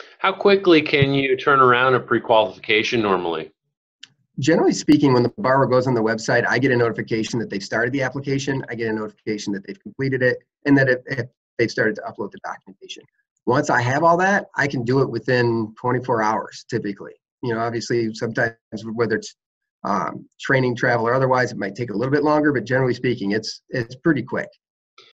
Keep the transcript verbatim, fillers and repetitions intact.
How quickly can you turn around a pre-qualification normally? Generally speaking, when the borrower goes on the website, I get a notification that they've started the application. I get a notification that they've completed it, and that if, if they've started to upload the documentation. Once I have all that, I can do it within twenty-four hours, typically. You know, obviously, sometimes whether it's um, training, travel, or otherwise, it might take a little bit longer, but generally speaking, it's it's pretty quick.